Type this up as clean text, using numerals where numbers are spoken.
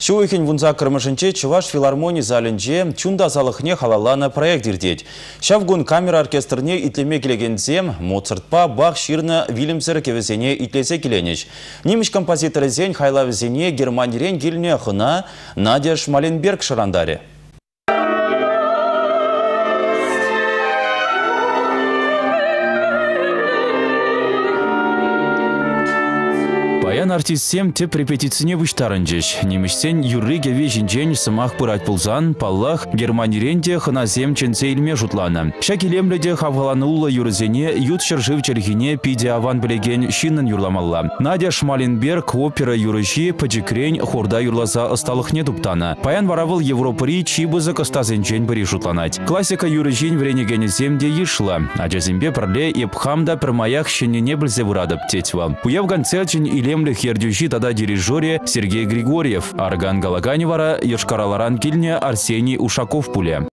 Шуйхин вунза кырмышынче Чуваш филармоний залинче чунда залыхне халалана проект ирдеть. Шавгун камера оркестрне итлеме келегензем Моцартпа Бах ширна Вильямсер кевесене итлесе келенеш. Немеш композитор зен хайлавезене Германирен гильне хына Надя Шмаленберг шарандаре. Паян артистсем теп репетицине выштарынчеш. Немешсен юрриге вежинчен сымах пырать пулзан, паллах Германиренде хыназем ченсе илме жутлана. Шакилемледе хавгаланула юрзене ют шыржыв чергине пиде аван білеген шинын юрламалла. Надя Шмаленберг опера юрыжи пачекрень хорда юрласа ысталыхне туптана. Паян варавыл Европари чибызык ыстазенчен бірі жутланать. Классика юрыжин вренегенеземде ешла. Аджазембе прле епхамда пірмаях шенене білзе вырадып тетьва. Пуяв концертчен илемлі хердюжи тада дирижере Сергей Григорьев, Арган Галаганевара, Ешкараларан кильне Арсений Ушаков пуле.